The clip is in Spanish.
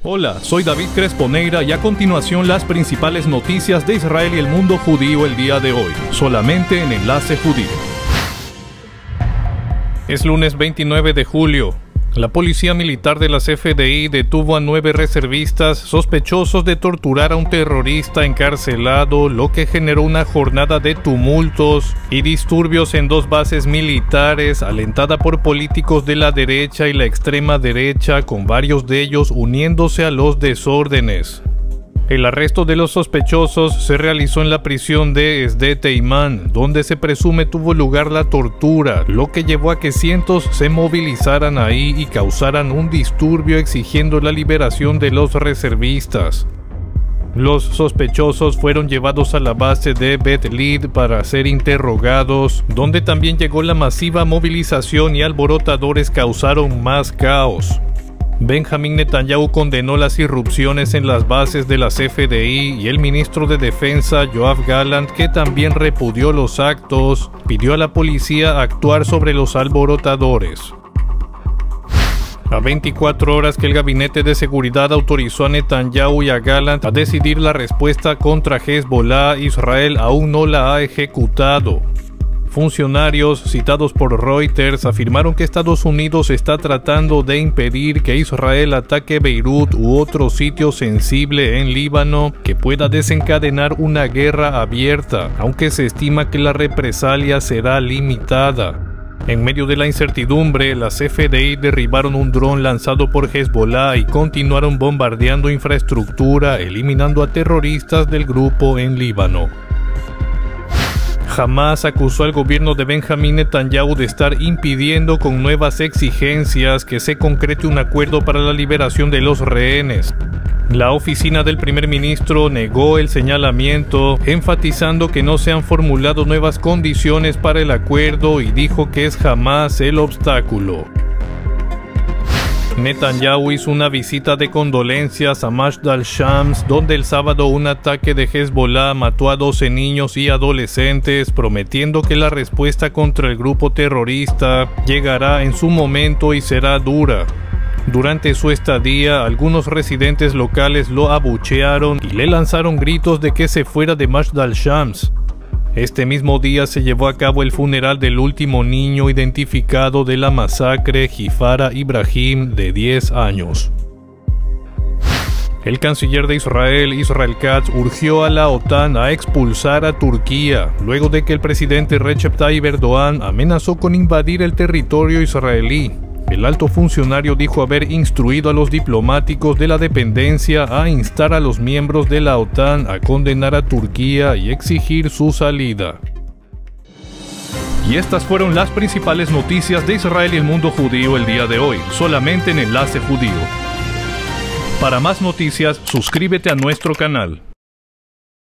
Hola, soy David Cresponeira y a continuación las principales noticias de Israel y el mundo judío el día de hoy, solamente en Enlace Judío. Es lunes 29 de julio. La policía militar de la CFDI detuvo a 9 reservistas sospechosos de torturar a un terrorista encarcelado, lo que generó una jornada de tumultos y disturbios en 2 bases militares, alentada por políticos de la derecha y la extrema derecha, con varios de ellos uniéndose a los desórdenes. El arresto de los sospechosos se realizó en la prisión de Sde Teiman, donde se presume tuvo lugar la tortura, lo que llevó a que cientos se movilizaran ahí y causaran un disturbio exigiendo la liberación de los reservistas. Los sospechosos fueron llevados a la base de Bet Lid para ser interrogados, donde también llegó la masiva movilización y alborotadores causaron más caos. Benjamin Netanyahu condenó las irrupciones en las bases de la CFDI y el ministro de Defensa, Yoav Gallant, que también repudió los actos, pidió a la policía actuar sobre los alborotadores. A 24 horas que el gabinete de seguridad autorizó a Netanyahu y a Gallant a decidir la respuesta contra Hezbollah, Israel aún no la ha ejecutado. Funcionarios citados por Reuters afirmaron que Estados Unidos está tratando de impedir que Israel ataque Beirut u otro sitio sensible en Líbano que pueda desencadenar una guerra abierta, aunque se estima que la represalia será limitada. En medio de la incertidumbre, las CFDI derribaron un dron lanzado por Hezbollah y continuaron bombardeando infraestructura, eliminando a terroristas del grupo en Líbano. Hamás acusó al gobierno de Benjamin Netanyahu de estar impidiendo con nuevas exigencias que se concrete un acuerdo para la liberación de los rehenes. La oficina del primer ministro negó el señalamiento, enfatizando que no se han formulado nuevas condiciones para el acuerdo y dijo que es Hamás el obstáculo. Netanyahu hizo una visita de condolencias a Masjid al-Shams, donde el sábado un ataque de Hezbollah mató a 12 niños y adolescentes, prometiendo que la respuesta contra el grupo terrorista llegará en su momento y será dura. Durante su estadía, algunos residentes locales lo abuchearon y le lanzaron gritos de que se fuera de Masjid al-Shams. Este mismo día se llevó a cabo el funeral del último niño identificado de la masacre, Jifara Ibrahim, de 10 años. El canciller de Israel, Israel Katz, urgió a la OTAN a expulsar a Turquía, luego de que el presidente Recep Tayyip Erdogan amenazó con invadir el territorio israelí. El alto funcionario dijo haber instruido a los diplomáticos de la dependencia a instar a los miembros de la OTAN a condenar a Turquía y exigir su salida. Y estas fueron las principales noticias de Israel y el mundo judío el día de hoy, solamente en Enlace Judío. Para más noticias, suscríbete a nuestro canal.